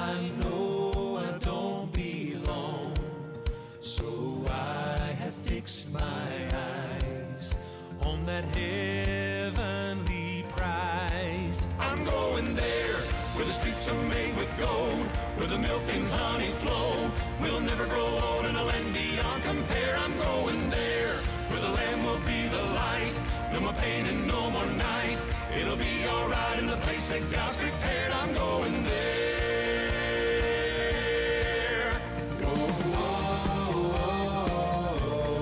I know I don't belong, so I have fixed my eyes on that heavenly prize. I'm going there, where the streets are made with gold, where the milk and honey flow. We'll never grow old in a land beyond compare. I'm going there, where the Lamb will be the light. No more pain and no more night. It'll be alright in the place that God's prepared. I'm going there. Whoa, whoa, whoa,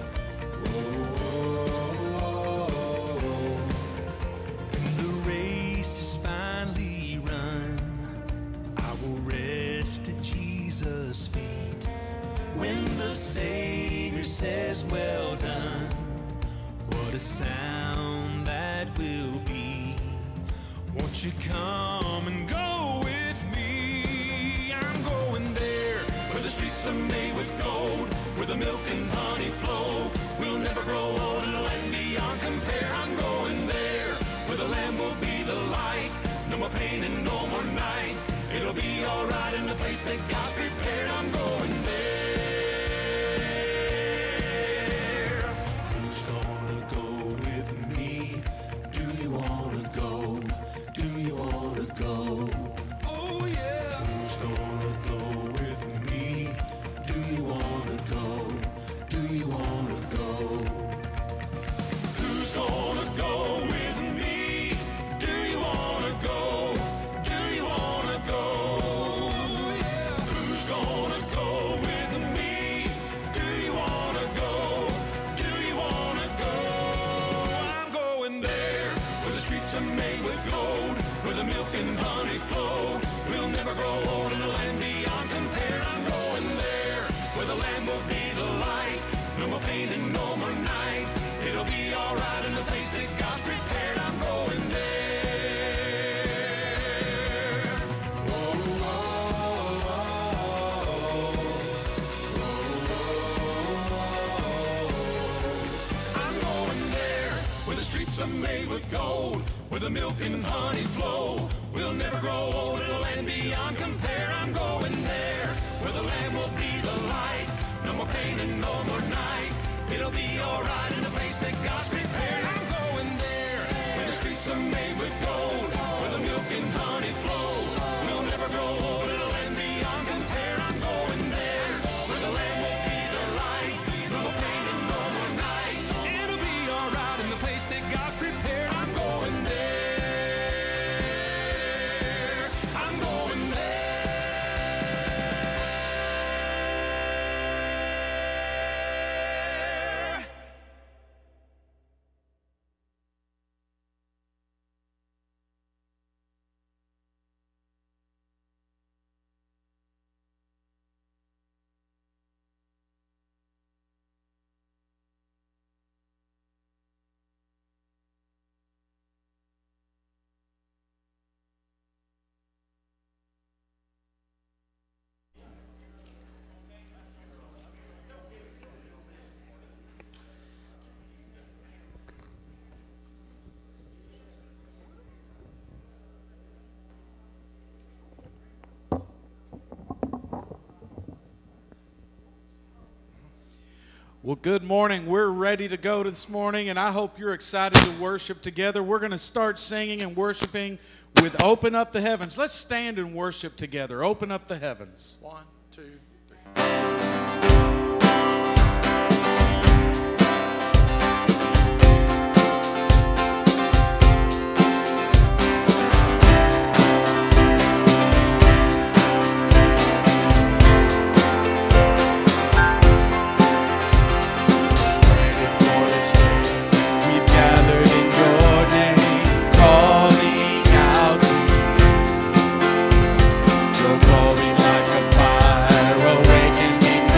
whoa, whoa. When the race is finally run, I will rest at Jesus' feet. When the Savior says, well done, what a sound that will be. Won't you come and go with me? I'm going there, where the streets are made with gold, where the milk and honey flow. We'll never grow old in a land beyond compare. I'm going there, where the Lamb will be the light. No more pain and no more night. It'll be alright in the place that God's prepared. I'm going there. Who's gonna go with me? Do you wanna go? Do you wanna go? Oh yeah. Who's gonna go with me? Do you wanna go? Do you wanna go? Who's gonna go with me? Do you wanna go? Do you wanna go? Who's gonna go with me? Do you wanna go? Do you wanna go? I'm going there, where the streets are made with gold, where the milk and honey flow. We'll never grow old in a land beyond compare. I'm going there, where the Lamb will be the light. No more pain and no more night. It'll be alright in the place that God's prepared. I'm going there. Whoa, whoa, whoa. I'm going there, where the streets are made with gold, where the milk and honey flow. We'll never grow old in a land beyond compare. I'm going there, where the Lamb will be the light. No more pain and no more night. It'll be alright in the place that God's prepared. I'm going there, where the streets are made with gold, where the milk and honey flow. We'll never grow old in a land beyond compare. I'm going there, where the Lamb will be the light. No more pain and no more night. It'll be alright in the place that God's prepared. I'm going there. I'm going there. Well, good morning. We're ready to go this morning, and I hope you're excited to worship together. We're going to start singing and worshiping with Open Up the Heavens. Let's stand and worship together. Open up the heavens. 1, 2, 3. Your glory like a fire awakening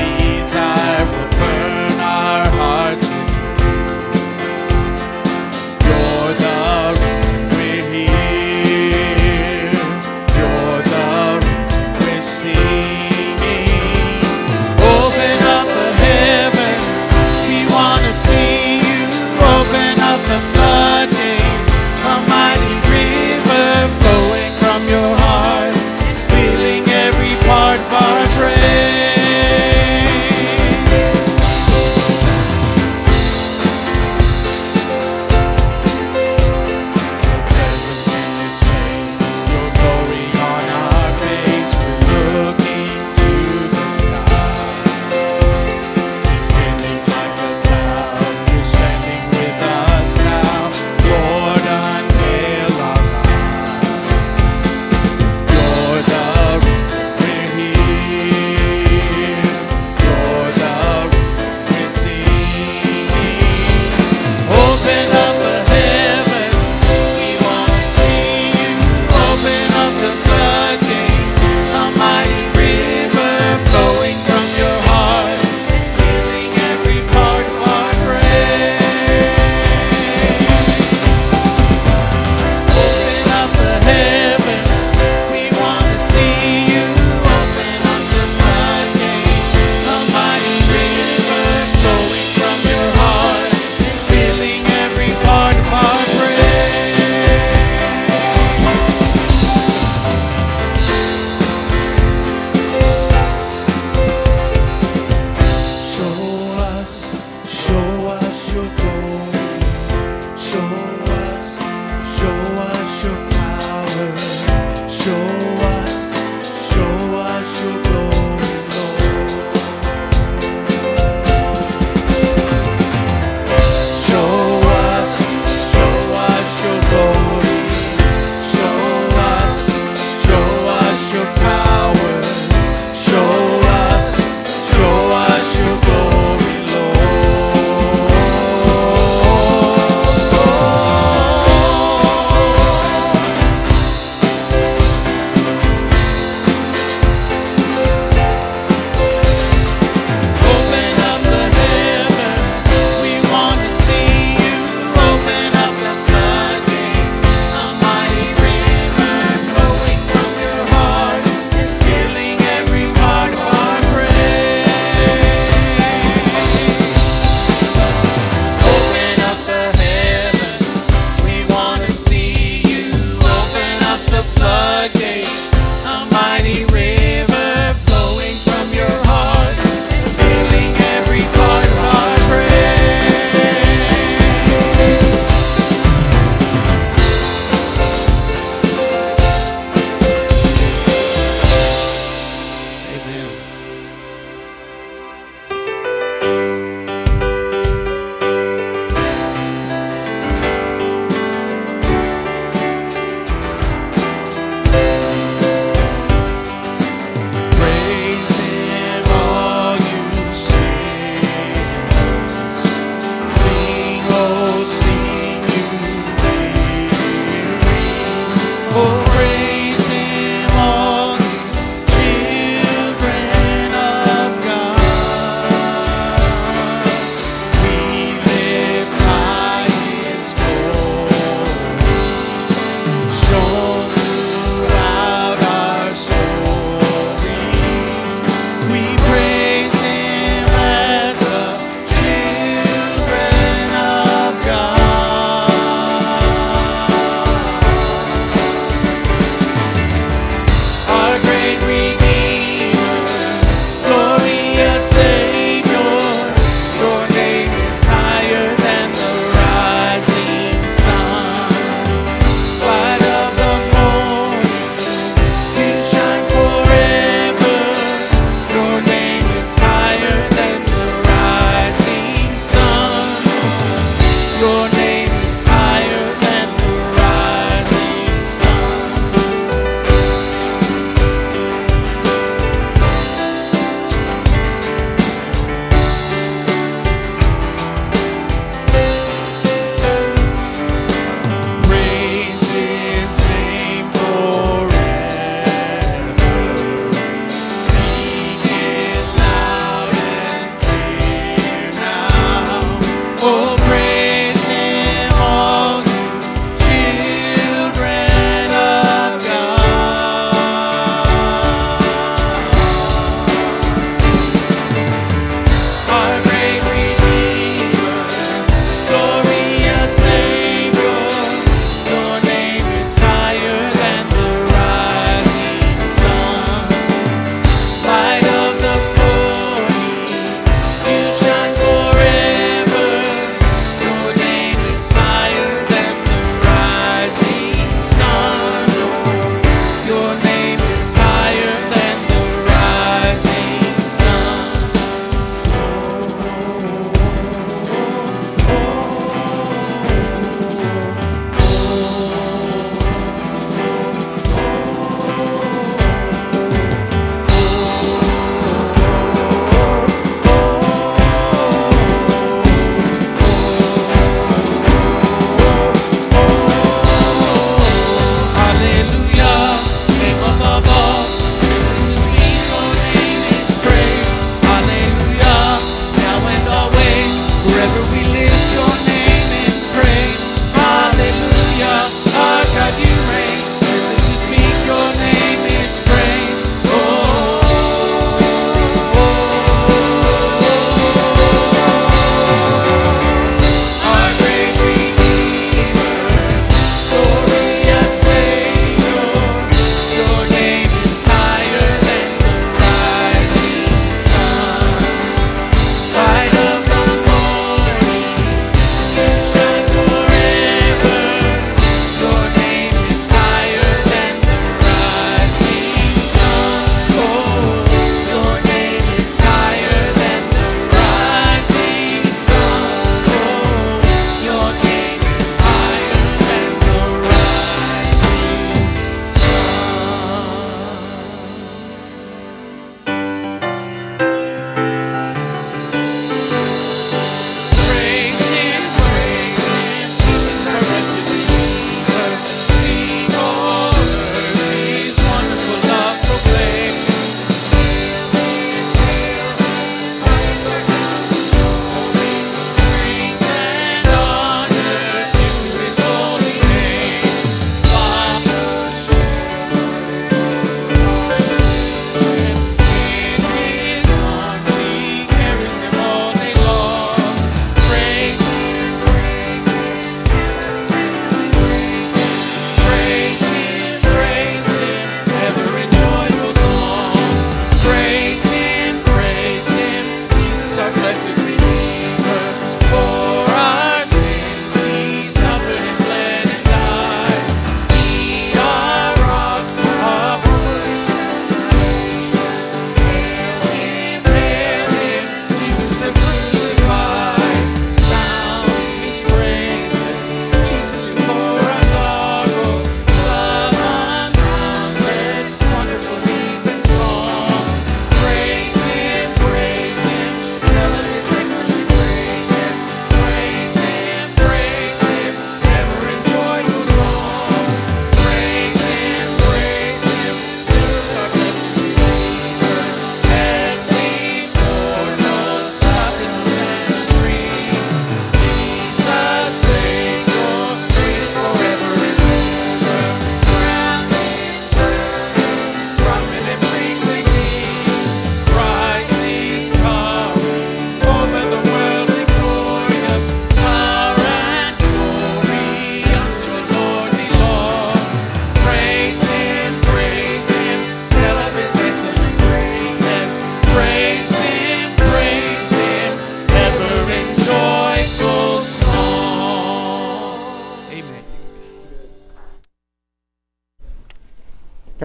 great Redeemer, glorious Savior. Your name is higher than the rising sun. Light of the morning, you shine forever. Your name is higher than the rising sun. Your name is higher than the rising sun.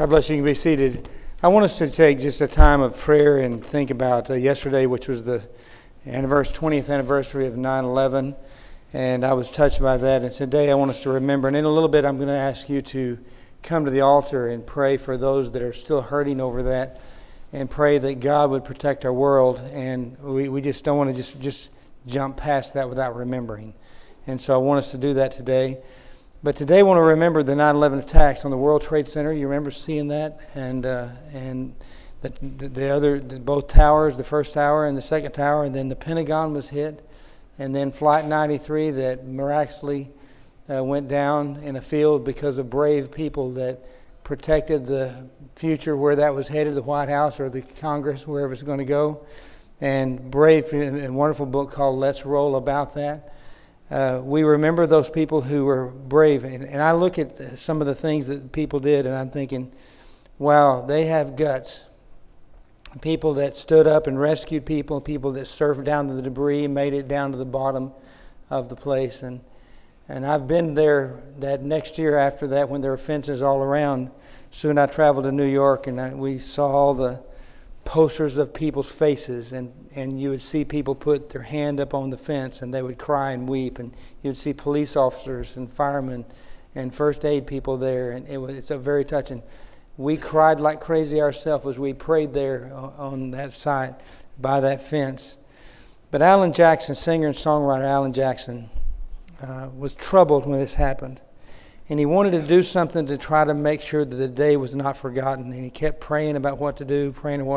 God bless you. You can be seated. I want us to take just a time of prayer and think about yesterday, which was the 20th anniversary of 9/11, and I was touched by that. And today I want us to remember, and in a little bit I'm going to ask you to come to the altar and pray for those that are still hurting over that, and pray that God would protect our world. And we just don't want to just jump past that without remembering. And so I want us to do that today. But today I want to remember the 9/11 attacks on the World Trade Center. You remember seeing that? And both towers, the first tower and the second tower, and then the Pentagon was hit. And then Flight 93 that miraculously went down in a field because of brave people that protected the future where that was headed, the White House or the Congress, wherever it's going to go. And brave, a wonderful book called Let's Roll about that. We remember those people who were brave. And I look at some of the things that people did, and I'm thinking, wow, they have guts. People that stood up and rescued people that surfed down to the debris and made it down to the bottom of the place. And I've been there that next year after that when there were fences all around. Soon I traveled to New York, and we saw all the posters of people's faces, and you would see people put their hand up on the fence and they would cry and weep, and you'd see police officers and firemen and first aid people there, and it's a very touching. We cried like crazy ourselves as we prayed there on that site by that fence. But Alan Jackson, singer and songwriter Alan Jackson, was troubled when this happened. And he wanted to do something to try to make sure that the day was not forgotten. And he kept praying about what to do,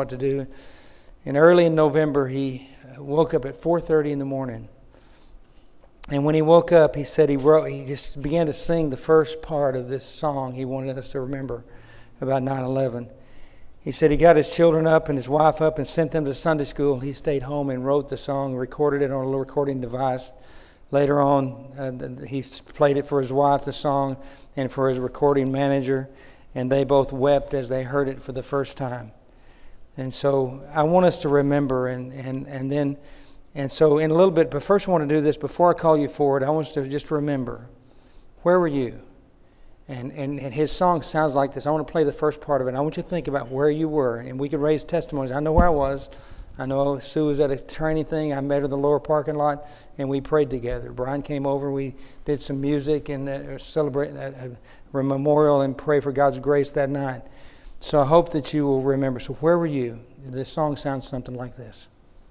And early in November, he woke up at 4:30 in the morning. And when he woke up, he said he just began to sing the first part of this song he wanted us to remember about 9/11. He said he got his children up and his wife up and sent them to Sunday school. He stayed home and wrote the song, recorded it on a little recording device. Later on, he played it for his wife, the song, and for his recording manager, and they both wept as they heard it for the first time. And so I want us to remember, and so in a little bit, but first I want to do this, before I call you forward, I want us to just remember, where were you? And his song sounds like this. I want to play the first part of it. I want you to think about where you were, and we could raise testimonies. I know where I was. I know Sue was at a training thing. I met her in the lower parking lot, and we prayed together. Brian came over. We did some music and celebrate a memorial and pray for God's grace that night. So I hope that you will remember. So where were you? This song sounds something like this.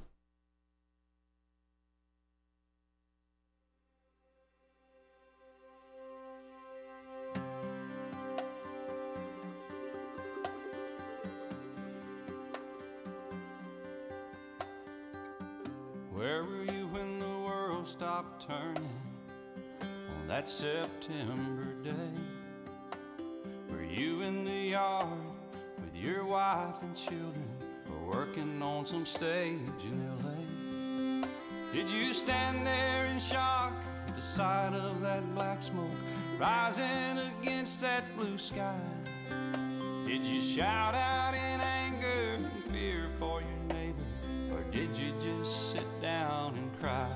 Where were you when the world stopped turning on that September day? Were you in the yard with your wife and children, or working on some stage in L.A.? Did you stand there in shock at the sight of that black smoke rising against that blue sky? Did you shout out in anger and fear for your neighbor? Or did you just sit down and cry?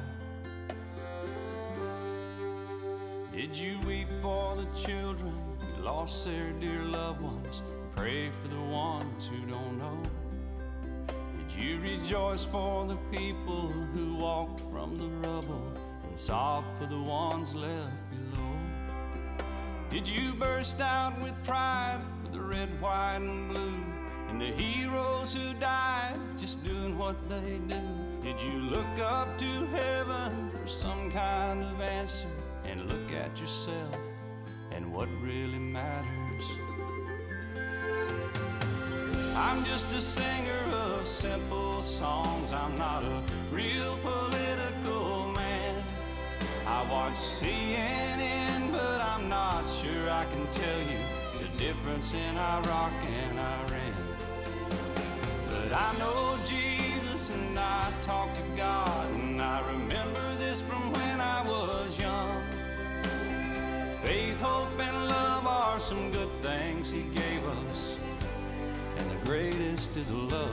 Did you weep for the children who lost their dear loved ones, and pray for the ones who don't know? Did you rejoice for the people who walked from the rubble, and sob for the ones left below? Did you burst out with pride for the red, white, and blue, and the heroes who died just doing what they do? Did you look up to heaven for some kind of answer, and look at yourself and what really matters? I'm just a singer of simple songs. I'm not a real political man. I watch CNN, but I'm not sure I can tell you the difference in Iraq and Iran. But I know Jesus and I talk to God, and I remember this from when I was young. Faith, hope, and love are some good things He gave us, and the greatest is love.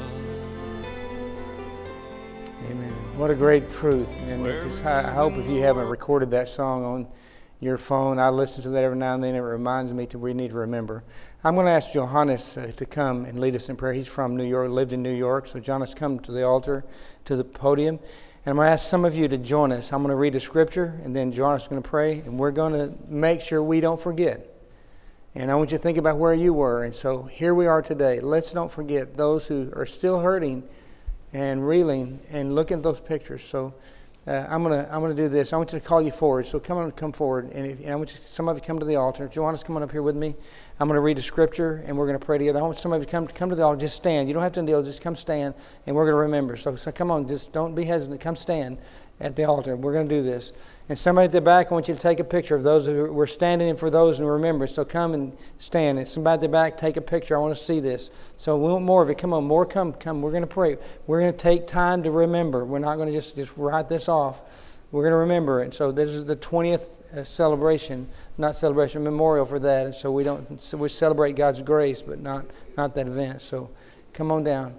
Amen. What a great truth. And I hope if you haven't recorded that song on your phone. I listen to that every now and then. It reminds me we need to remember. I'm going to ask Johannes to come and lead us in prayer. He's from New York, lived in New York. So Johannes, come to the altar, to the podium. And I'm going to ask some of you to join us. I'm going to read the scripture, and then Johannes is going to pray. And we're going to make sure we don't forget. And I want you to think about where you were. And so here we are today. Let's don't forget those who are still hurting and reeling, and look at those pictures. So I'm gonna do this. I want you to call you forward. So come forward, and I want some of you come to the altar. Johannes, come on up here with me. I'm going to read the scripture, and we're going to pray together. I want some of you come to the altar. Just stand. You don't have to kneel. Just come stand, and we're going to remember. So come on. Just don't be hesitant. Come stand at the altar. We're going to do this. And somebody at the back, I want you to take a picture of those who were standing and for those who remember. So come and stand. And somebody at the back, take a picture. I want to see this. So we want more of it. Come on, more. Come. We're going to pray. We're going to take time to remember. We're not going to just write this off. We're going to remember it. So this is the 20th memorial for that. And so we celebrate God's grace, but not that event. So come on down.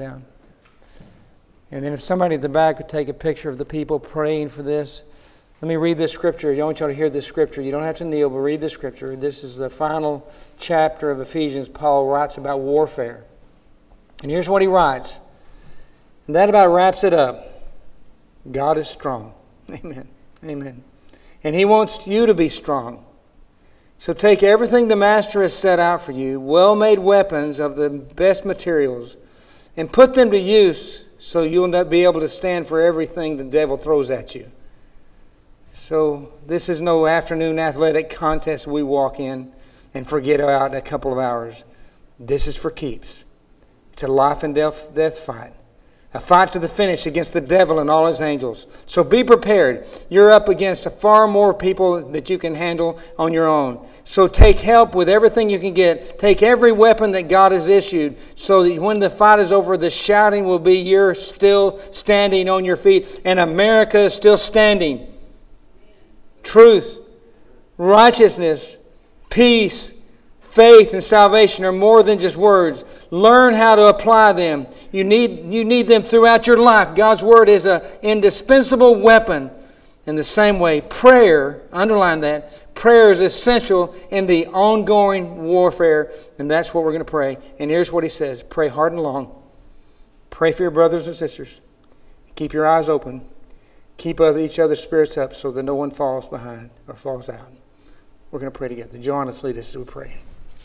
And then if somebody at the back would take a picture of the people praying for this. Let me read this scripture. I want y'all to hear this scripture. You don't have to kneel, but read this scripture. This is the final chapter of Ephesians. Paul writes about warfare. And here's what he writes. And that about wraps it up. God is strong. Amen. Amen. And He wants you to be strong. So take everything the Master has set out for you, well-made weapons of the best materials, and put them to use so you'll not be able to stand for everything the devil throws at you. So this is no afternoon athletic contest we walk in and forget about in a couple of hours. This is for keeps. It's a life and death fight. A fight to the finish against the devil and all his angels. So be prepared. You're up against far more people that you can handle on your own. So take help with everything you can get. Take every weapon that God has issued so that when the fight is over, the shouting will be you're still standing on your feet and America is still standing. Truth, righteousness, peace, faith, and salvation are more than just words. Learn how to apply them. You need them throughout your life. God's Word is an indispensable weapon. In the same way, prayer, underline that, prayer is essential in the ongoing warfare, and that's what we're going to pray. And here's what he says. Pray hard and long. Pray for your brothers and sisters. Keep your eyes open. Keep each other's spirits up so that no one falls behind or falls out. We're going to pray together. Johannes, lead us as we pray.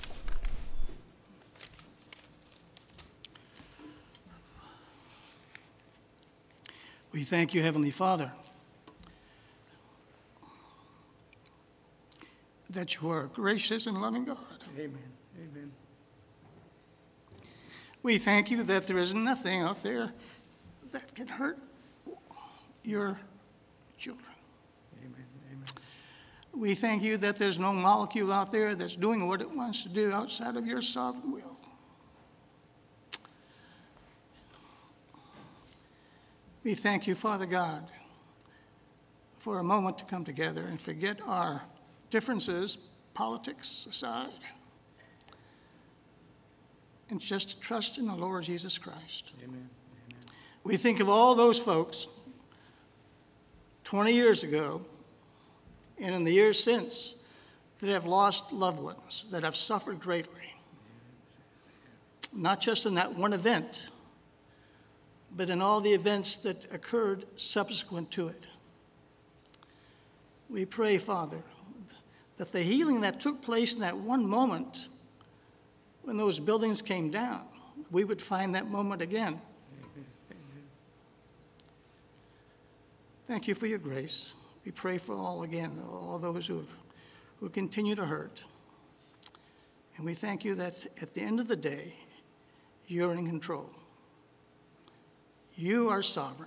We thank you, Heavenly Father, that you are a gracious and loving God. Amen. Amen. We thank you that there is nothing out there that can hurt your children. Amen. Amen. We thank you that there's no molecule out there that's doing what it wants to do outside of your sovereign will. We thank you, Father God, for a moment to come together and forget our differences, politics aside, and just trust in the Lord Jesus Christ. Amen. Amen. We think of all those folks 20 years ago and in the years since that have lost loved ones, that have suffered greatly. Not just in that one event, but in all the events that occurred subsequent to it. We pray, Father, that the healing that took place in that one moment when those buildings came down, we would find that moment again. Thank you for your grace. We pray for all those who continue to hurt. And we thank you that at the end of the day, you're in control. You are sovereign.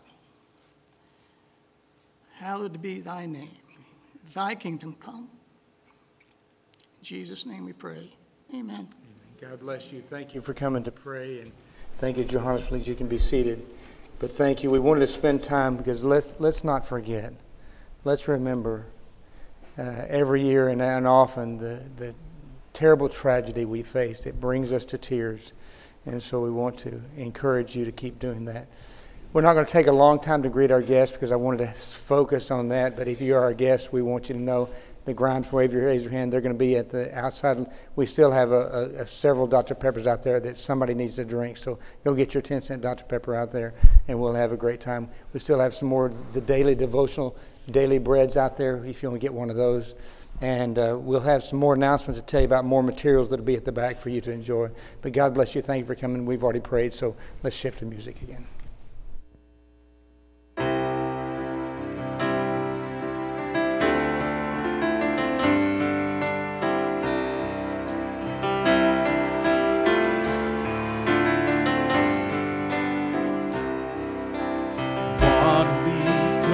Hallowed be thy name. Thy kingdom come. In Jesus' name we pray. Amen. God bless you. Thank you for coming to pray. And thank you, Johannes. Please, you can be seated. But thank you. We wanted to spend time because let's not forget. Let's remember every year and often the terrible tragedy we faced. It brings us to tears. And so we want to encourage you to keep doing that. We're not going to take a long time to greet our guests because I wanted to focus on that. But if you are our guest, we want you to know the Grimes, raise your hand. They're going to be at the outside. We still have several Dr. Peppers out there that somebody needs to drink. So go get your 10-cent Dr. Pepper out there, and we'll have a great time. We still have some more the daily devotional, daily breads out there if you want to get one of those. And we'll have some more announcements to tell you about more materials that will be at the back for you to enjoy. But God bless you. Thank you for coming. We've already prayed, so let's shift to music again. Wanna be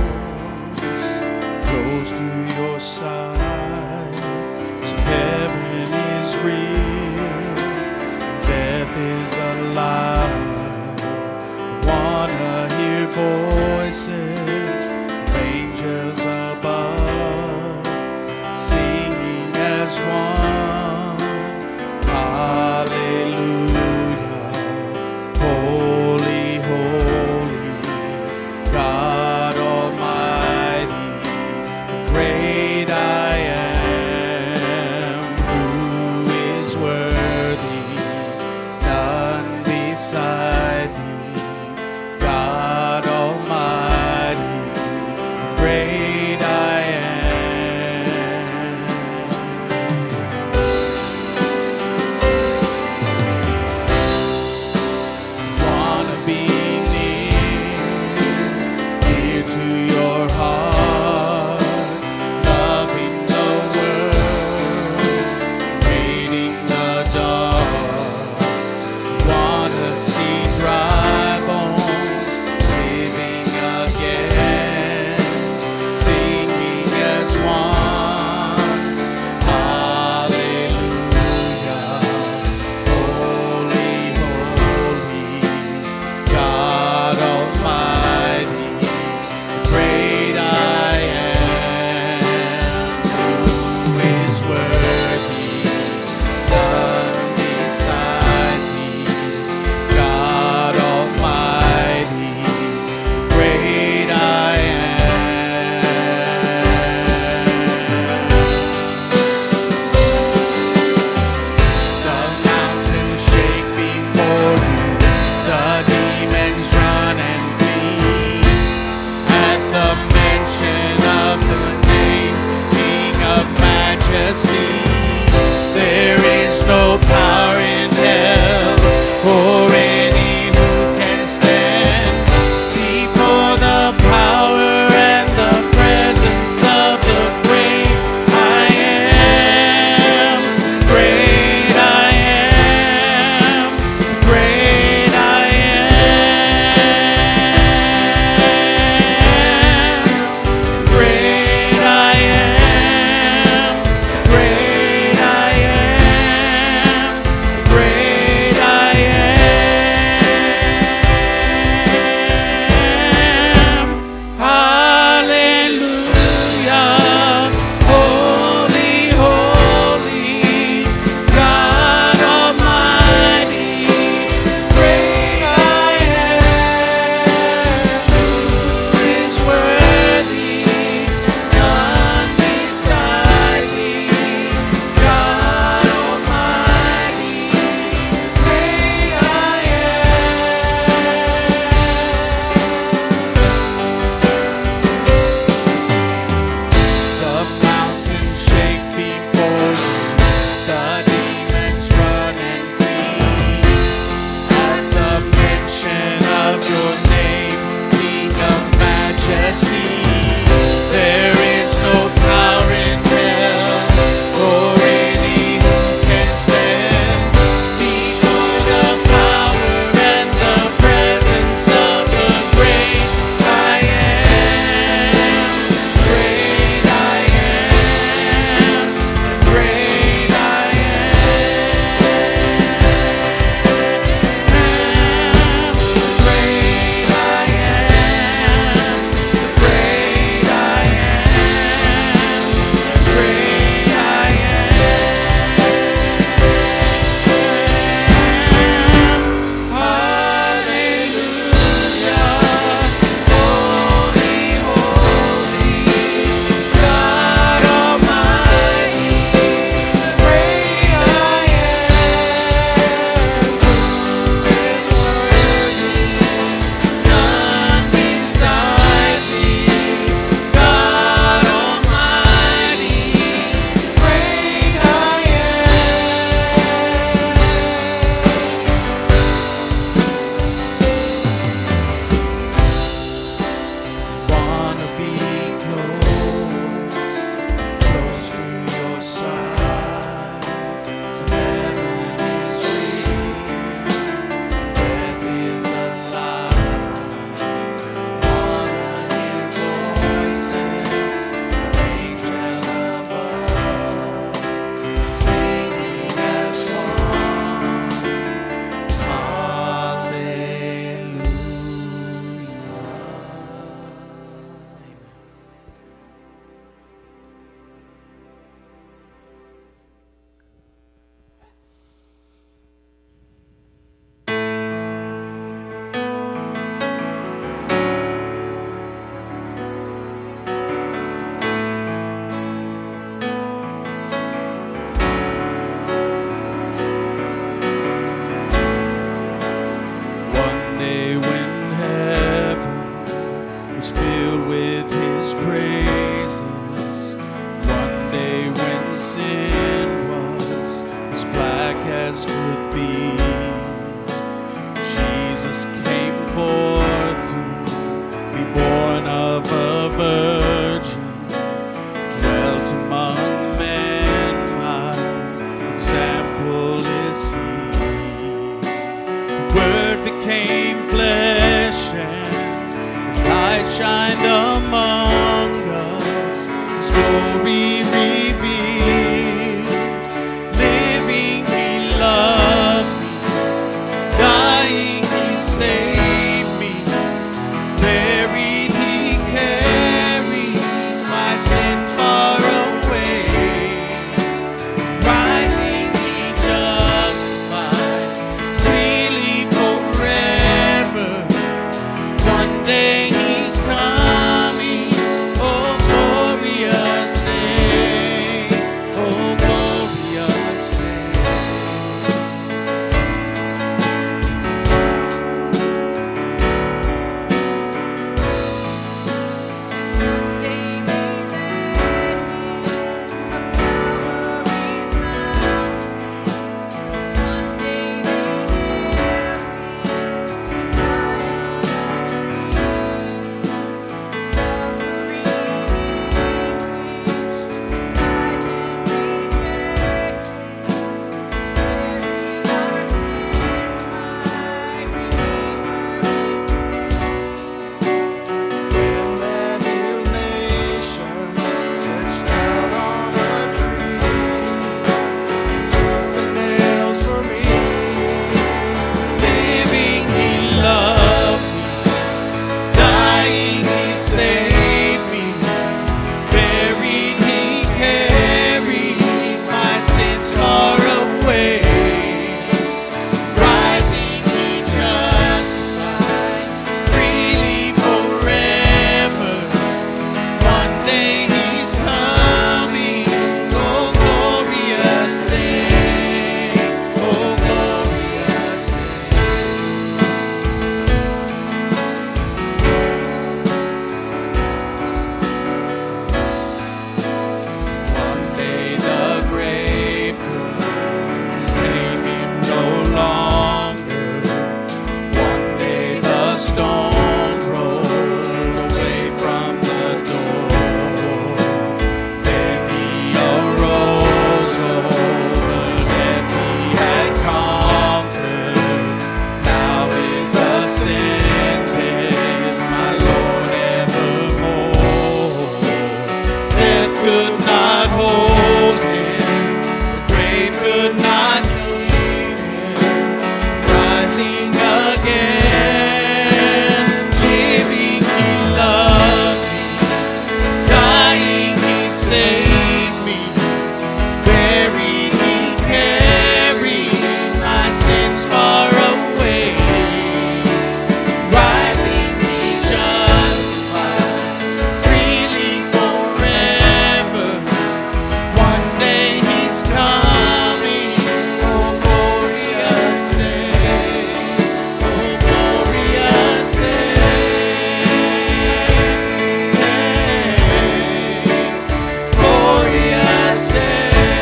close to your side. So heaven is real, death is a lie. Wanna hear voices of angels above, singing as one. Hallelujah, holy, holy, God Almighty, the great I am, who is worthy, none beside thee, God Almighty, the great I am. Wanna be near to your heart, loving the world, hating the dark. Wanna see dry bones living again, singing as one. Hallelujah, holy, holy, God Almighty, the great I am, who is worthy, none beside thee, God Almighty, great I am. The mountains shake before you, the demons run and flee at the mention of the name, King of Majesty. There is no power in hell or any who can stand before the power and the presence of the great I am. Great I am. Great I am. Great I am. Great I am. Great I am. became flesh and the light shined among us. His glory revealed. Living, He loved me. Dying, He saved me. Buried, He carried my sins far away. Rising, He justified. Freely forever. One day He's coming. Oh, glorious day. Oh, glorious day. Living, He loved me. Dying, He saved me. Buried, He carried my sins far away. Rising, He justified. Freely forever. One day He's coming. Oh, glorious day. Oh, glorious day. One day the grave could save Him no longer. One day the stone rolled away from the door. Then He arose over death He had conquered. Now is ascended, my Lord evermore. Death could not hold Him, the grave could not keep Him. Rising again, living, He loved me. Dying, He saved me. Buried, He carried my sins far away. Rising, He justified. Freely forever. One day He's coming. Oh, glorious day. Oh, glorious day. Glorious day.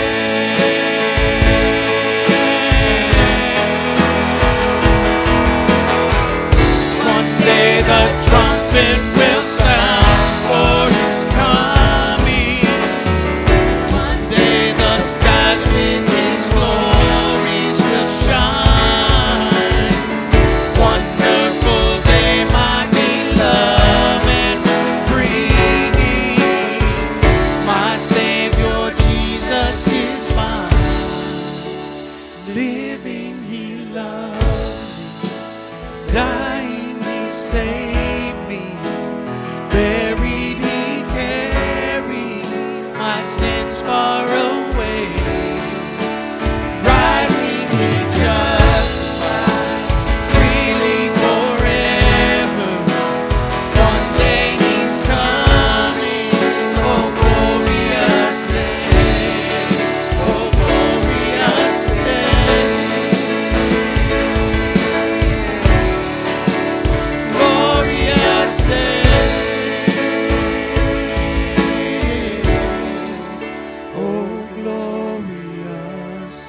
One day the trumpet will sound for His coming. One day the skies with His glories will shine. Wonderful day, my beloved, bringing my Savior Jesus is mine. Living, He loved me. Dying, He saved me. Buried, He carried my sins far away. Rising, He justified. Freely forever. One day He's coming. Oh, glorious day. Oh, glorious day. Glorious day. Oh, glorious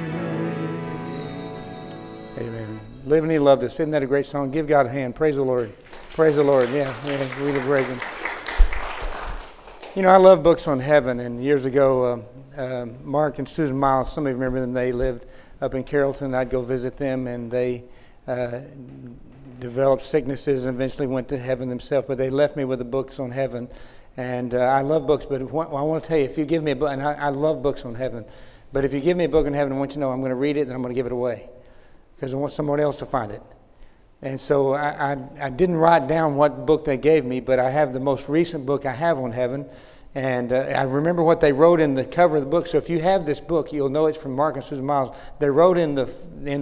day. Amen. Living, He loved us. Isn't that a great song? Give God a hand. Praise the Lord. Praise the Lord. Yeah, really great. You know, I love books on heaven. And years ago, Mark and Susan Miles, some of you remember them, they lived up in Carrollton. I'd go visit them, and they developed sicknesses and eventually went to heaven themselves. But they left me with the books on heaven. And I love books, but I want to tell you, if you give me a book, and I love books on heaven, but if you give me a book on heaven, I want you to know I'm going to read it and I'm going to give it away because I want someone else to find it. And so I didn't write down what book they gave me, but I have the most recent book I have on heaven. And I remember what they wrote in the cover of the book. So if you have this book, you'll know it's from Mark and Susan Miles. They wrote in the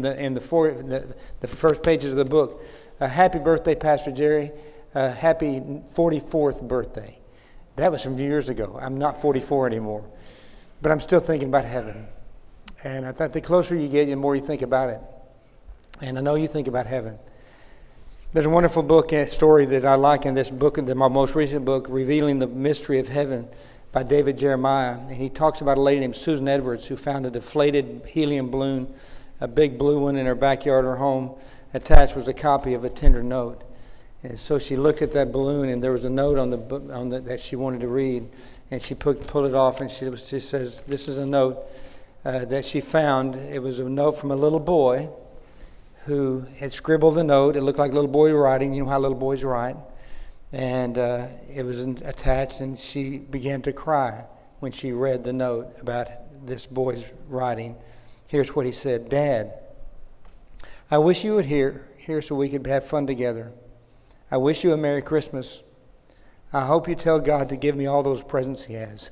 first pages of the book, "Happy birthday, Pastor Jerry. Happy 44th birthday." That was from years ago. I'm not 44 anymore, but I'm still thinking about heaven. And I thought the closer you get, the more you think about it. And I know you think about heaven. There's a wonderful book story that I like in this book, my most recent book, Revealing the Mystery of Heaven, by David Jeremiah. And he talks about a lady named Susan Edwards who found a deflated helium balloon, a big blue one in her backyard of her home. Attached was a copy of a tender note. And so she looked at that balloon, and there was a note on the that she wanted to read. And she pulled it off, and she says, "This is a note that she found." It was a note from a little boy who had scribbled the note. It looked like a little boy writing. You know how little boys write. And it was attached, and she began to cry when she read the note about this boy's writing. Here's what he said: "Dad, I wish you would here so we could have fun together. I wish you a Merry Christmas. I hope you tell God to give me all those presents He has.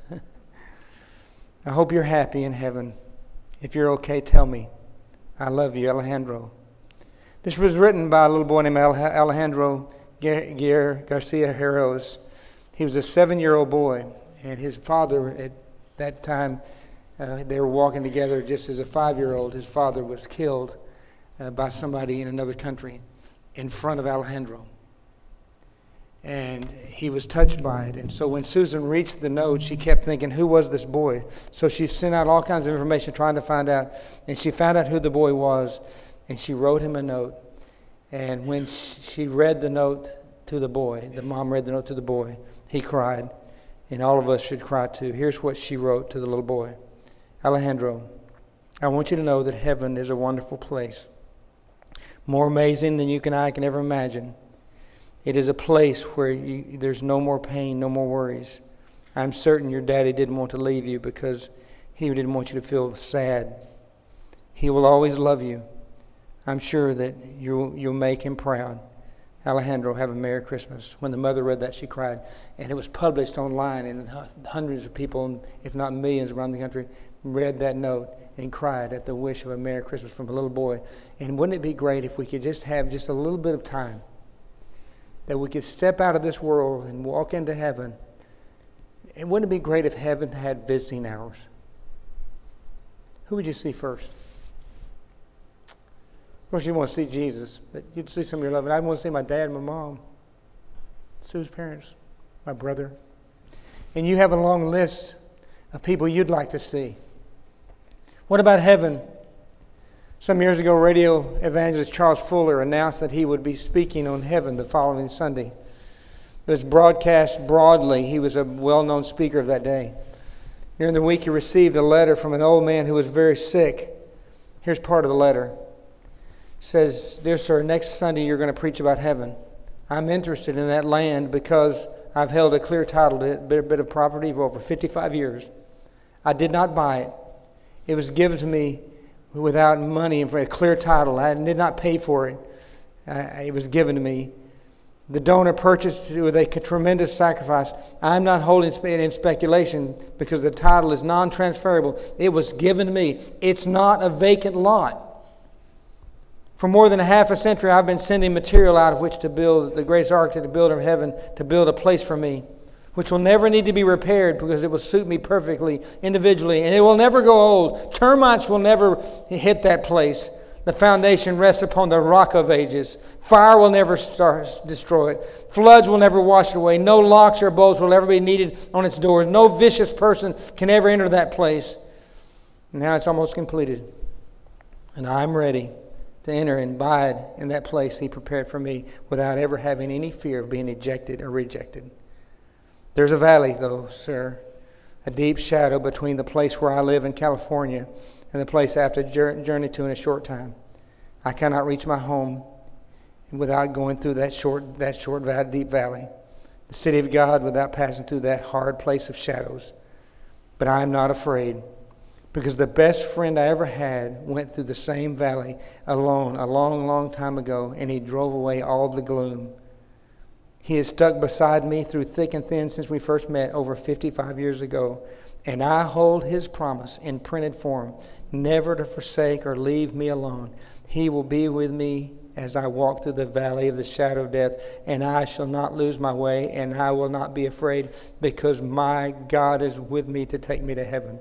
I hope you're happy in heaven. If you're okay, tell me. I love you, Alejandro." This was written by a little boy named Alejandro Garcia Heroes. He was a 7-year-old boy, and his father at that time, they were walking together just as a 5-year-old. His father was killed by somebody in another country in front of Alejandro. And he was touched by it. And so when Susan reached the note, she kept thinking, who was this boy? So she sent out all kinds of information trying to find out. And she found out who the boy was. And she wrote him a note. And when she read the note to the boy, the mom read the note to the boy, he cried. And all of us should cry too. Here's what she wrote to the little boy. "Alejandro, I want you to know that heaven is a wonderful place. More amazing than you and I can ever imagine. It is a place where there's no more pain, no more worries. I'm certain your daddy didn't want to leave you because he didn't want you to feel sad. He will always love you. I'm sure that you'll make him proud. Alejandro, have a Merry Christmas." When the mother read that, she cried. And it was published online, and hundreds of people, if not millions around the country, read that note and cried at the wish of a Merry Christmas from a little boy. And wouldn't it be great if we could just have just a little bit of time, that we could step out of this world and walk into heaven? And wouldn't it be great if heaven had visiting hours? Who would you see first? Of course, you want to see Jesus, but you'd see some of your loved ones. I want to see my dad, my mom, Sue's parents, my brother. And you have a long list of people you'd like to see. What about heaven? Some years ago, radio evangelist Charles Fuller announced that he would be speaking on heaven the following Sunday. It was broadcast broadly. He was a well-known speaker of that day. During the week, he received a letter from an old man who was very sick. Here's part of the letter. It says, "Dear sir, next Sunday you're going to preach about heaven. I'm interested in that land because I've held a clear title to a bit of property for over 55 years. I did not buy it. It was given to me without money and for a clear title. I did not pay for it. It was given to me. The donor purchased it with a tremendous sacrifice. I'm not holding it in speculation because the title is non-transferable. It was given to me. It's not a vacant lot. For more than a half a century, I've been sending material out of which to build the greatest architect, the builder of heaven, to build a place for me, which will never need to be repaired because it will suit me perfectly, individually, and it will never go old. Termites will never hit that place. The foundation rests upon the rock of ages. Fire will never destroy it. Floods will never wash it away. No locks or bolts will ever be needed on its doors. No vicious person can ever enter that place. Now it's almost completed, and I'm ready to enter and abide in that place He prepared for me without ever having any fear of being ejected or rejected. There's a valley, though, sir, a deep shadow between the place where I live in California and the place I have to journey to in a short time. I cannot reach my home without going through that short deep valley, the city of God without passing through that hard place of shadows. But I am not afraid, because the best friend I ever had went through the same valley alone a long, long time ago, and he drove away all the gloom. He has stuck beside me through thick and thin since we first met over 55 years ago, and I hold his promise in printed form, never to forsake or leave me alone. He will be with me as I walk through the valley of the shadow of death, and I shall not lose my way, and I will not be afraid, because my God is with me to take me to heaven.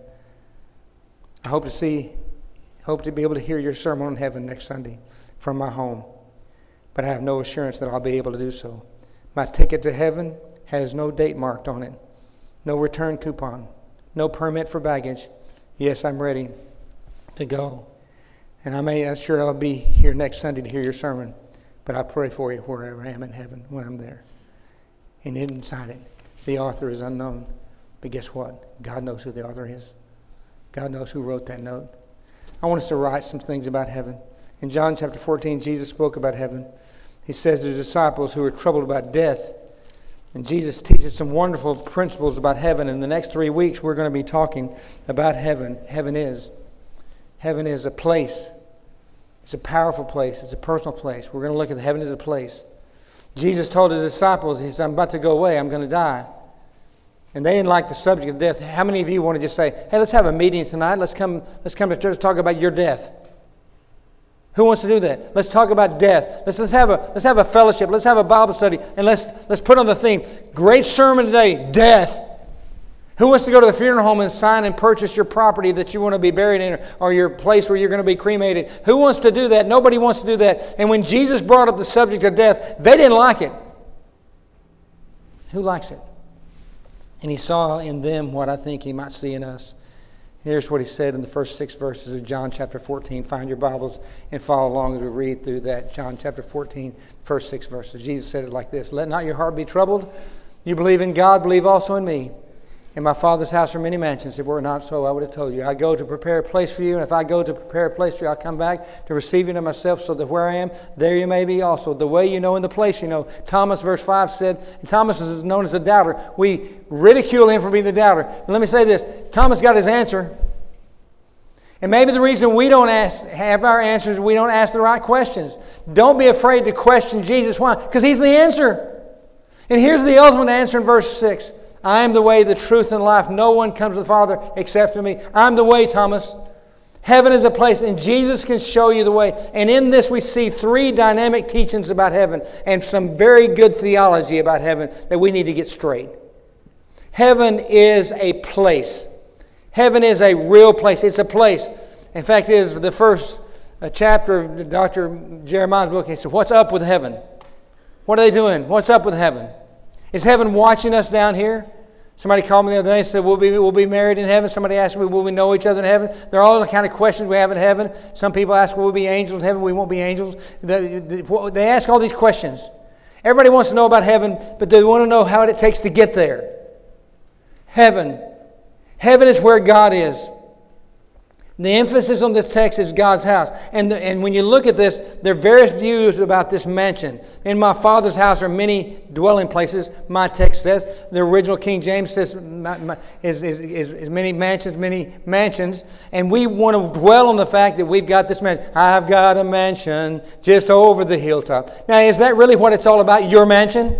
I hope to be able to hear your sermon on heaven next Sunday from my home, but I have no assurance that I'll be able to do so. My ticket to heaven has no date marked on it, no return coupon, no permit for baggage. Yes, I'm ready to go. And I'm sure I'll be here next Sunday to hear your sermon, but I pray for you wherever I am in heaven when I'm there. And inside it, the author is unknown. But guess what? God knows who the author is. God knows who wrote that note. I want us to write some things about heaven. In John chapter 14, Jesus spoke about heaven. He says to his disciples who are troubled about death, and Jesus teaches some wonderful principles about heaven. In the next 3 weeks, we're going to be talking about heaven. Heaven is a place. It's a powerful place. It's a personal place. We're going to look at heaven as a place. Jesus told his disciples, he said, I'm about to go away. I'm going to die. And they didn't like the subject of death. How many of you want to just say, hey, let's have a meeting tonight. Let's come to church to talk about your death. Who wants to do that? Let's talk about death. Let's have a fellowship. Let's have a Bible study. And let's put on the theme. Great sermon today, death. Who wants to go to the funeral home and sign and purchase your property that you want to be buried in, or your place where you're going to be cremated? Who wants to do that? Nobody wants to do that. And when Jesus brought up the subject of death, they didn't like it. Who likes it? And he saw in them what I think he might see in us. Here's what he said in the first 6 verses of John chapter 14. Find your Bibles and follow along as we read through that. John chapter 14, first 6 verses. Jesus said it like this: Let not your heart be troubled. You believe in God, believe also in me. In my Father's house are many mansions. If it were not so, I would have told you. I go to prepare a place for you, and if I go to prepare a place for you, I'll come back to receive you to myself, so that where I am, there you may be also. The way you know and the place you know. Thomas, verse 5 said, and Thomas is known as the doubter. We ridicule him for being the doubter. But let me say this. Thomas got his answer. And maybe the reason we don't have our answers, we don't ask the right questions. Don't be afraid to question Jesus. Why? Because he's the answer. And here's the ultimate answer in verse 6. I am the way, the truth, and life. No one comes to the Father except through me. I'm the way, Thomas. Heaven is a place, and Jesus can show you the way. And in this we see 3 dynamic teachings about heaven and some very good theology about heaven that we need to get straight. Heaven is a place. Heaven is a real place. It's a place. In fact, it is the first chapter of Dr. Jeremiah's book. He said, what's up with heaven? What are they doing? What's up with heaven? Is heaven watching us down here? Somebody called me the other day and said, we'll be married in heaven. Somebody asked me, will we know each other in heaven? There are all the kind of questions we have in heaven. Some people ask, will we be angels in heaven? We won't be angels. They ask all these questions. Everybody wants to know about heaven, but they want to know how it takes to get there. Heaven. Heaven is where God is. The emphasis on this text is God's house. And when you look at this, there are various views about this mansion. In my Father's house are many dwelling places, my text says. The original King James says is many mansions. And we want to dwell on the fact that we've got this mansion. I've got a mansion just over the hilltop. Now, is that really what it's all about, your mansion?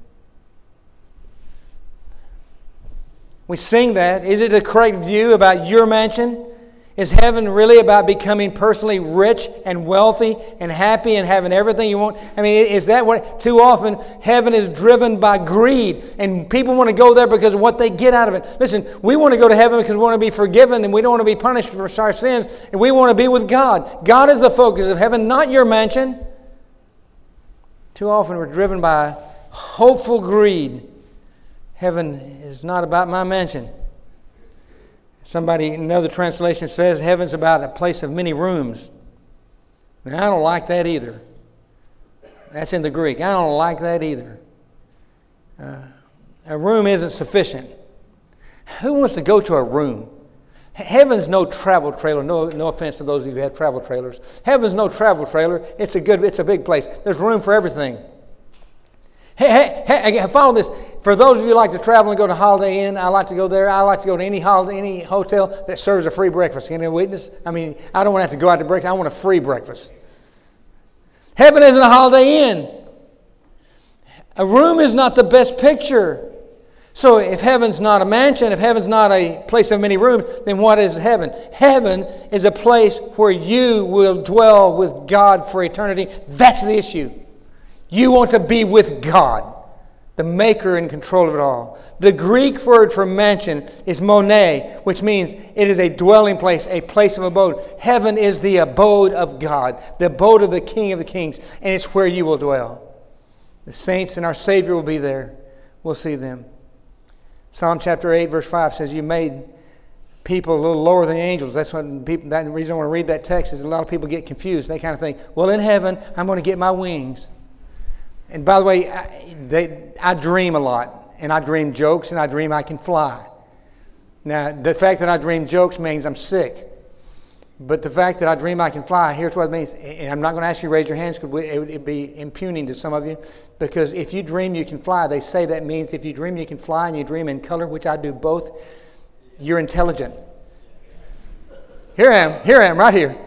We sing that. Is it a correct view about your mansion? Is heaven really about becoming personally rich and wealthy and happy and having everything you want? I mean, is that what? Too often, heaven is driven by greed, and people want to go there because of what they get out of it. Listen, we want to go to heaven because we want to be forgiven and we don't want to be punished for our sins, and we want to be with God. God is the focus of heaven, not your mansion. Too often, we're driven by hopeful greed. Heaven is not about my mansion. Somebody, another translation says heaven's about a place of many rooms. Now, I don't like that either. That's in the Greek. I don't like that either. A room isn't sufficient. Who wants to go to a room? Heaven's no travel trailer. No offense to those of you who have travel trailers. Heaven's no travel trailer. It's a big place. There's room for everything. Hey, follow this. For those of you who like to travel and go to Holiday Inn, I like to go there. I like to go to any hotel that serves a free breakfast. Can you witness? I mean, I don't want to have to go out to breakfast. I want a free breakfast. Heaven isn't a Holiday Inn. A room is not the best picture. So if heaven's not a mansion, if heaven's not a place of many rooms, then what is heaven? Heaven is a place where you will dwell with God for eternity. That's the issue. You want to be with God, the maker and control of it all. The Greek word for mansion is monē, which means it is a dwelling place, a place of abode. Heaven is the abode of God, the abode of the King of the Kings, and it's where you will dwell. The saints and our Savior will be there. We'll see them. Psalm chapter 8, verse 5 says, you made people a little lower than the angels. That's what people. That the reason I want to read that text is a lot of people get confused. They kind of think, well, in heaven, I'm going to get my wings. And by the way, I dream a lot. And I dream jokes, and I dream I can fly. Now, the fact that I dream jokes means I'm sick. But the fact that I dream I can fly, here's what it means. And I'm not going to ask you to raise your hands because it would be impugning to some of you. Because if you dream you can fly, they say that means if you dream you can fly and you dream in color, which I do both, you're intelligent. Here I am, right here.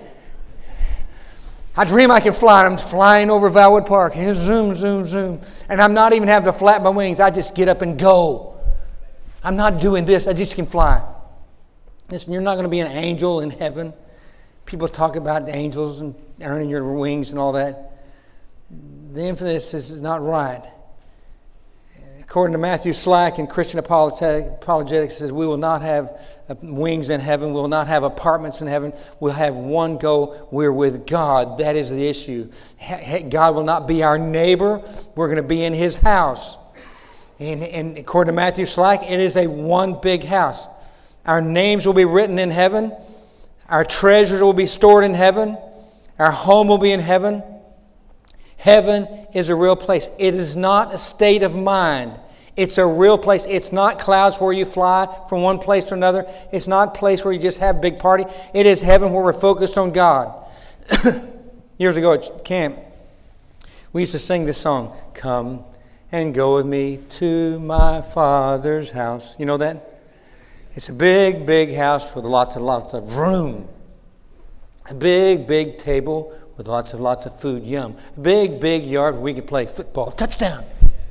I dream I can fly. I'm flying over Valwood Park. Here, zoom, zoom, zoom. And I'm not even having to flap my wings. I just get up and go. I'm not doing this. I just can fly. Listen, you're not going to be an angel in heaven. People talk about the angels and earning your wings and all that. The emphasis is not right. According to Matthew Slack in Christian Apologetics, it says we will not have wings in heaven. We will not have apartments in heaven. We'll have one goal. We're with God. That is the issue. God will not be our neighbor. We're going to be in His house. And according to Matthew Slack, it is a one big house. Our names will be written in heaven. Our treasures will be stored in heaven. Our home will be in heaven. Heaven is a real place. It is not a state of mind. It's a real place. It's not clouds where you fly from one place to another. It's not a place where you just have a big party. It is heaven where we're focused on God. Years ago at camp, we used to sing this song, "Come and go with me to my Father's house." You know that? It's a big, big house with lots and lots of room. A big, big table with lots of food. Yum. A big, big yard where we can play football. Touchdown.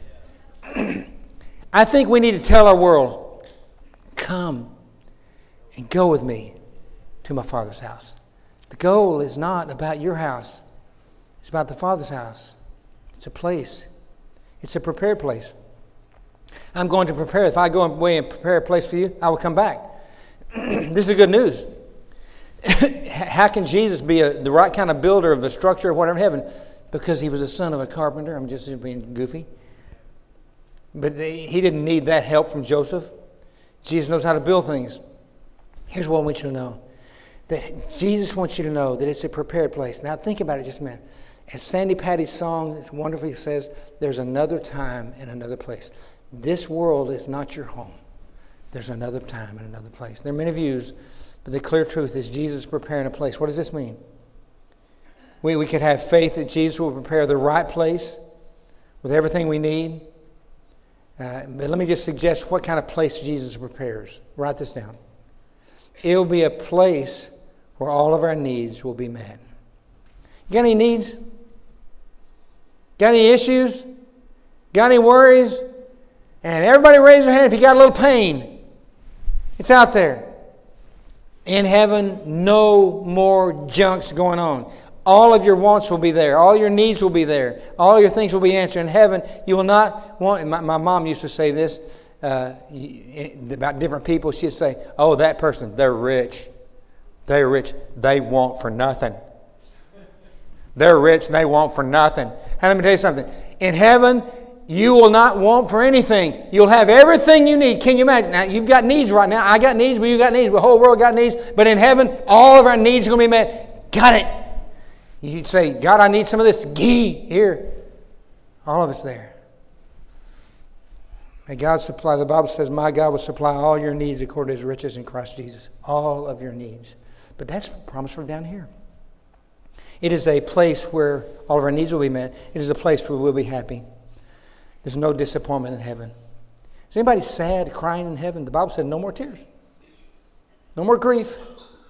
I think we need to tell our world, come and go with me to my Father's house. The goal is not about your house. It's about the Father's house. It's a place. It's a prepared place. I'm going to prepare. If I go away and prepare a place for you, I will come back. This is good news. How can Jesus be the right kind of builder of the structure of whatever in heaven? Because He was the son of a carpenter. I'm just being goofy. But He didn't need that help from Joseph. Jesus knows how to build things. Here's what I want you to know. That Jesus wants you to know that it's a prepared place. Now think about it just a minute. As Sandy Patty's song wonderfully says, there's another time and another place. This world is not your home. There's another time and another place. There are many views, but the clear truth is Jesus is preparing a place. What does this mean? We could have faith that Jesus will prepare the right place with everything we need. But let me just suggest what kind of place Jesus prepares. Write this down. It'll be a place where all of our needs will be met. You got any needs? Got any issues? Got any worries? And everybody raise their hand if you got a little pain. It's out there. In heaven, no more junk's going on. All of your wants will be there. All your needs will be there. All your things will be answered. In heaven, you will not want... My mom used to say this about different people. She'd say, oh, that person, they're rich. They're rich. They want for nothing. They're rich and they want for nothing. And let me tell you something. In heaven, you will not want for anything. You'll have everything you need. Can you imagine? Now, you've got needs right now. I got needs, but you got needs. The whole world got needs. But in heaven, all of our needs are going to be met. Got it. You say, God, I need some of this. Here. All of it's there. May God supply, the Bible says, my God will supply all your needs according to his riches in Christ Jesus. All of your needs. But that's a promise from down here. It is a place where all of our needs will be met. It is a place where we'll be happy. There's no disappointment in heaven. Is anybody sad, crying in heaven? The Bible said no more tears. No more grief.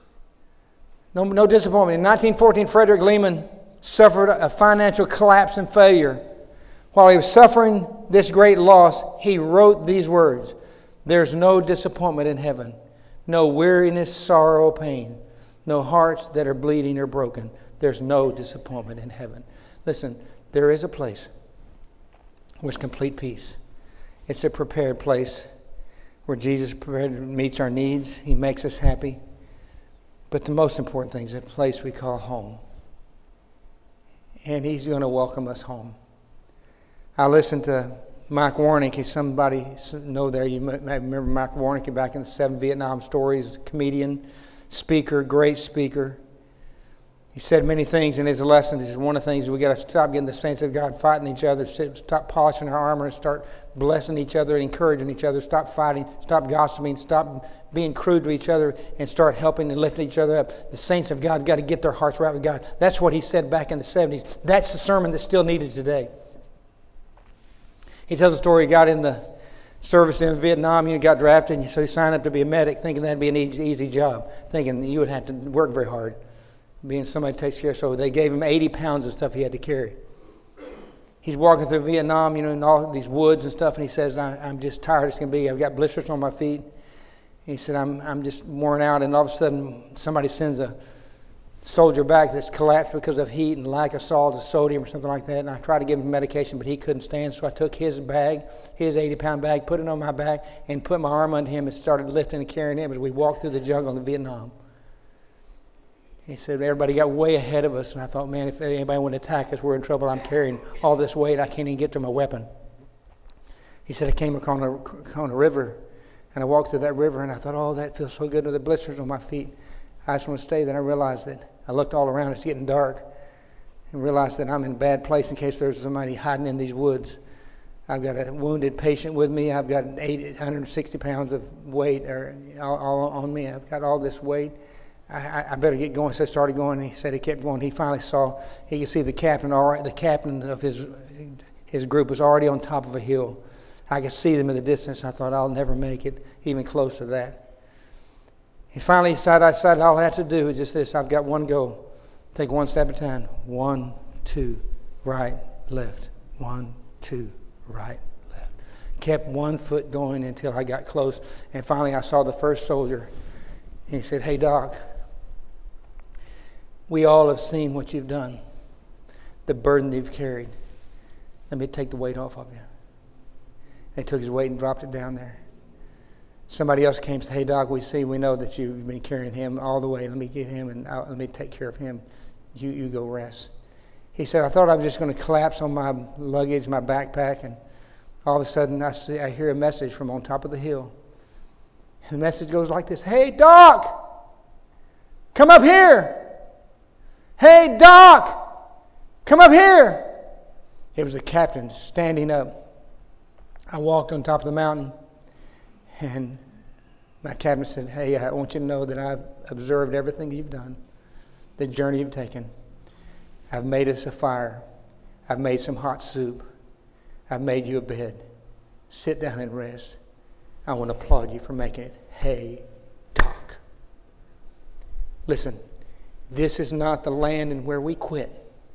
No disappointment. In 1914, Frederick Lehman suffered a financial collapse and failure. While he was suffering this great loss, he wrote these words: there's no disappointment in heaven, no weariness, sorrow, pain, no hearts that are bleeding or broken. There's no disappointment in heaven. Listen, there is a place where it's complete peace. It's a prepared place where Jesus meets our needs. He makes us happy. But the most important thing is a place we call home. And he's going to welcome us home. I listened to Mike Warnick. If somebody know there, you might remember Mike Warnick back in the 7 Vietnam stories, comedian, speaker, great speaker. He said many things in his lesson. He said one of the things, we got to stop getting the saints of God fighting each other, stop polishing our armor, and start blessing each other and encouraging each other, stop fighting, stop gossiping, stop being crude to each other, and start helping and lifting each other up. The saints of God got to get their hearts right with God. That's what he said back in the 70s. That's the sermon that's still needed today. He tells a story. He got in the service in Vietnam. He got drafted, so he signed up to be a medic, thinking that'd be an easy job, thinking you would have to work very hard, being somebody who takes care. So they gave him 80 pounds of stuff he had to carry. He's walking through Vietnam, in all these woods and stuff, and he says, I'm just tired as can be. I've got blisters on my feet. He said, I'm just worn out, and all of a sudden somebody sends a soldier back that's collapsed because of heat and lack of salt or sodium or something like that. And I tried to give him medication, but he couldn't stand. So I took his bag, his 80-pound bag, put it on my back, and put my arm under him and started lifting and carrying him as we walked through the jungle in Vietnam. He said, everybody got way ahead of us. And I thought, man, if anybody wanted to attack us, we're in trouble. I'm carrying all this weight. I can't even get to my weapon. He said, I came across a river, and I walked through that river, and I thought, oh, that feels so good with the blisters on my feet. I just want to stay. Then I realized that I looked all around. It's getting dark, and realized that I'm in a bad place in case there's somebody hiding in these woods. I've got a wounded patient with me. I've got 160 pounds of weight all on me. I've got all this weight. I better get going. So I started going, and he said he kept going. He finally saw, he could see the captain, the captain of his group was already on top of a hill. I could see them in the distance. I thought, I'll never make it even close to that. He finally decided all I have to do is just this. I've got one goal. Take one step at a time. 1, 2, right, left. 1, 2, right, left. Kept one foot going until I got close. And finally I saw the first soldier. And he said, hey, Doc, we all have seen what you've done, the burden you've carried. Let me take the weight off of you. They took his weight and dropped it down there. Somebody else came and said, hey, Doc, we know that you've been carrying him all the way. Let me get him and let me take care of him. You go rest. He said, I thought I was just going to collapse on my luggage, my backpack, and all of a sudden I hear a message from on top of the hill. And the message goes like this: hey, Doc, come up here. Hey, Doc, come up here. It was the captain standing up. I walked on top of the mountain. And my captain said, hey, I want you to know that I've observed everything you've done, the journey you've taken. I've made us a fire. I've made some hot soup. I've made you a bed. Sit down and rest. I want to applaud you for making it. Hey, Doc. Listen, this is not the land in where we quit.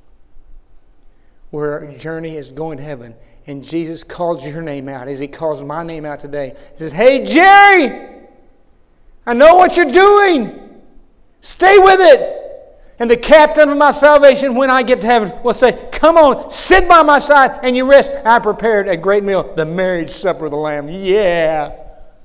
Where our journey is going to heaven. And Jesus calls your name out as he calls my name out today. He says, hey, Jerry, I know what you're doing. Stay with it. And the captain of my salvation, when I get to heaven, will say, come on, sit by my side and you rest. I prepared a great meal, the marriage supper of the Lamb. Yeah.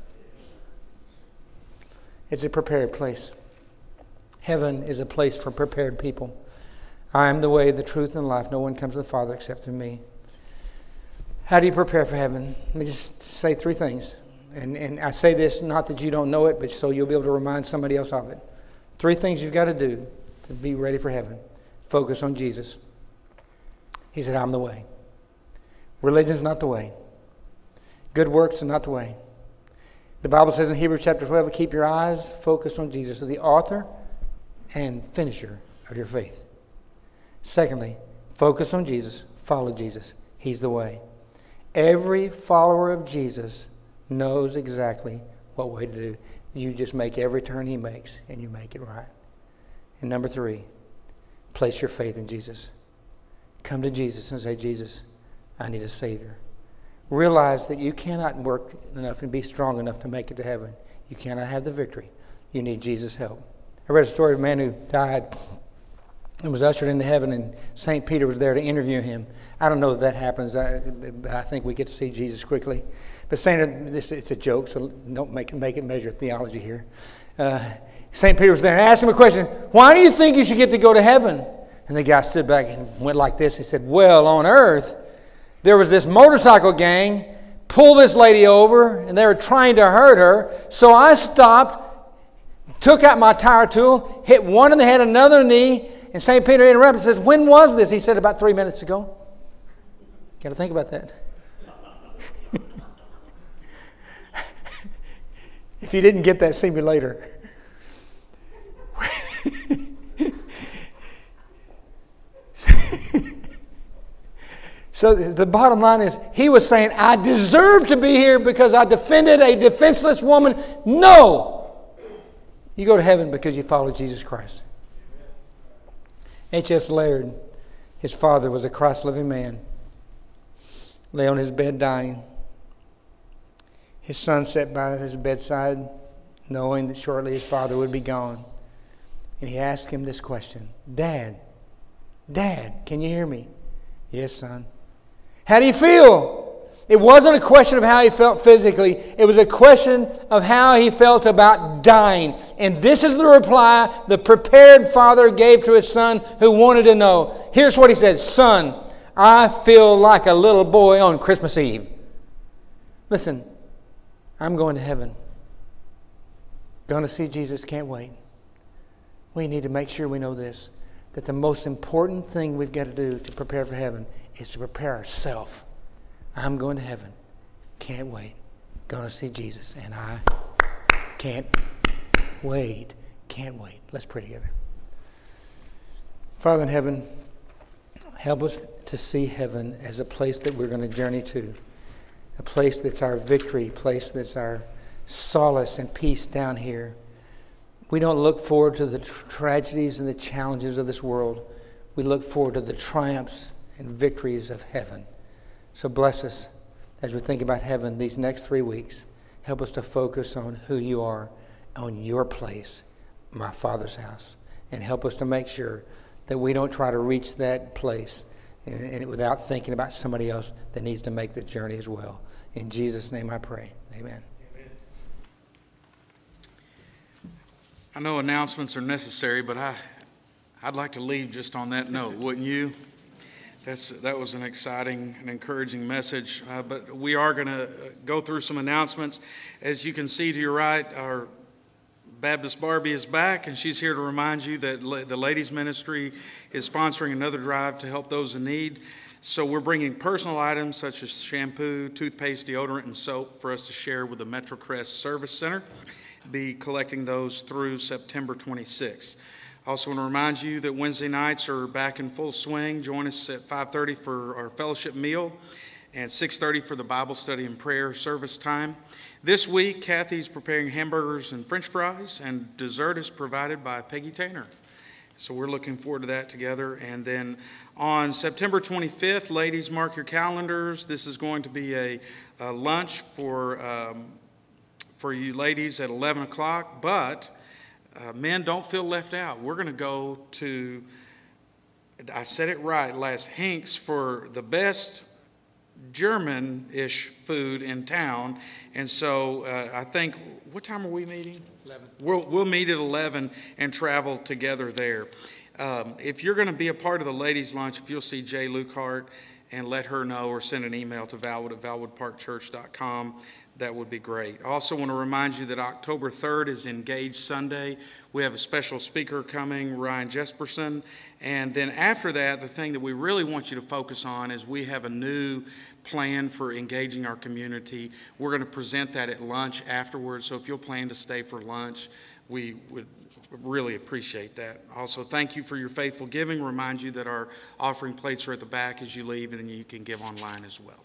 It's a prepared place. Heaven is a place for prepared people. I am the way, the truth, and life. No one comes to the Father except through me. How do you prepare for heaven? Let me just say 3 things. And I say this not that you don't know it, but so you'll be able to remind somebody else of it. 3 things you've got to do to be ready for heaven. Focus on Jesus. He said, I'm the way. Religion's not the way. Good works are not the way. The Bible says in Hebrews chapter 12, keep your eyes focused on Jesus, the author and finisher of your faith. Secondly, focus on Jesus, follow Jesus. He's the way. Every follower of Jesus knows exactly what way to do. You just make every turn he makes, and you make it right. And number 3, place your faith in Jesus. Come to Jesus and say, Jesus, I need a Savior. Realize that you cannot work enough and be strong enough to make it to heaven. You cannot have the victory. You need Jesus' help. I read a story of a man who died and was ushered into heaven, and St. Peter was there to interview him. I don't know if that happens, but I think we get to see Jesus quickly. But it's a joke, so don't make it measure theology here. St. Peter was there and asked him a question. Why do you think you should get to go to heaven? And the guy stood back and went like this. He said, well, on earth, there was this motorcycle gang, pulled this lady over, and they were trying to hurt her. So I stopped, took out my tire tool, hit one in the head, another in the knee, and St. Peter interrupted and says, when was this? He said, about 3 minutes ago. Got to think about that. If you didn't get that, see me later. So the bottom line is, he was saying, I deserve to be here because I defended a defenseless woman. No! You go to heaven because you follow Jesus Christ. H.S. Laird, his father was a Christ-loving man, lay on his bed dying. His son sat by his bedside, knowing that shortly his father would be gone. And he asked him this question, Dad, can you hear me? Yes, son. How do you feel? It wasn't a question of how he felt physically. It was a question of how he felt about dying. And this is the reply the prepared father gave to his son who wanted to know. Here's what he said, Son, I feel like a little boy on Christmas Eve. Listen, I'm going to heaven. Going to see Jesus, can't wait. We need to make sure we know this, that the most important thing we've got to do to prepare for heaven is to prepare ourselves. I'm going to heaven. Can't wait. Going to see Jesus. And I can't wait. Can't wait. Let's pray together. Father in heaven, help us to see heaven as a place that we're going to journey to. A place that's our victory. A place that's our solace and peace down here. We don't look forward to the tragedies and the challenges of this world. We look forward to the triumphs and victories of heaven. So bless us as we think about heaven these next 3 weeks. Help us to focus on who you are, on your place, my Father's house. And help us to make sure that we don't try to reach that place and without thinking about somebody else that needs to make the journey as well. In Jesus' name I pray. Amen. I know announcements are necessary, but I'd like to leave just on that note, wouldn't you? That was an exciting and encouraging message, but we are going to go through some announcements. As you can see to your right, our Baptist Barbie is back, and she's here to remind you that the ladies' ministry is sponsoring another drive to help those in need. So we're bringing personal items such as shampoo, toothpaste, deodorant, and soap for us to share with the MetroCrest Service Center. Be collecting those through September 26th. I also want to remind you that Wednesday nights are back in full swing. Join us at 5:30 for our fellowship meal and 6:30 for the Bible study and prayer service time. This week, Kathy's preparing hamburgers and French fries, and dessert is provided by Peggy Tanner. So we're looking forward to that together. And then on September 25th, ladies, mark your calendars. This is going to be a lunch for you ladies at 11 o'clock, but men, don't feel left out. We're going to go to, I said it right, last Hinks for the best German-ish food in town. And so I think, what time are we meeting? 11. We'll meet at 11 and travel together there. If you're going to be a part of the ladies' lunch, if you'll see Jay Lukehart and let her know, or send an email to Valwood at valwoodparkchurch.com, that would be great. I also want to remind you that October 3rd is Engage Sunday. We have a special speaker coming, Ryan Jesperson. And then after that, the thing that we really want you to focus on is we have a new plan for engaging our community. We're going to present that at lunch afterwards. So if you'll plan to stay for lunch, we would really appreciate that. Also, thank you for your faithful giving. Remind you that our offering plates are at the back as you leave, and then you can give online as well.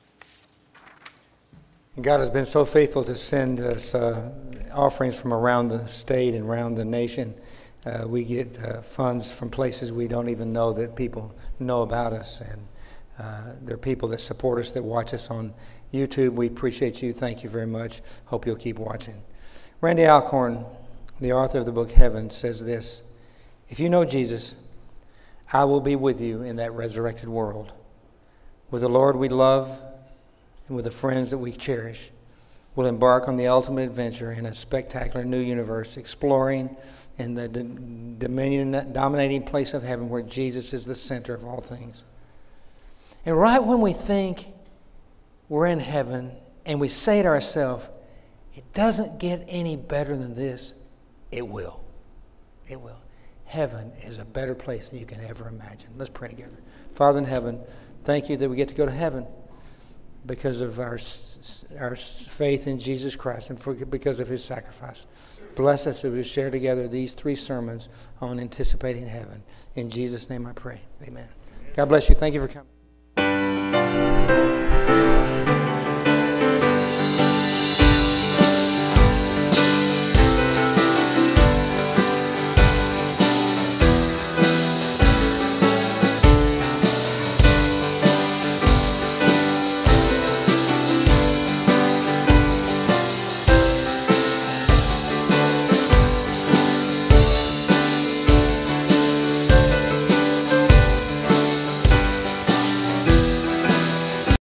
God has been so faithful to send us offerings from around the state and around the nation. We get funds from places we don't even know that people know about us. And there are people that support us, that watch us on YouTube. We appreciate you. Thank you very much. Hope you'll keep watching. Randy Alcorn, the author of the book Heaven, says this: if you know Jesus, I will be with you in that resurrected world. With the Lord we love and with the friends that we cherish, we'll embark on the ultimate adventure in a spectacular new universe, exploring in the dominating place of heaven where Jesus is the center of all things. And right when we think we're in heaven and we say to ourselves, it doesn't get any better than this, it will. It will. Heaven is a better place than you can ever imagine. Let's pray together. Father in heaven, thank you that we get to go to heaven because of our faith in Jesus Christ and because of his sacrifice. Bless us as we share together these 3 sermons on anticipating heaven. In Jesus' name I pray. Amen. God bless you. Thank you for coming.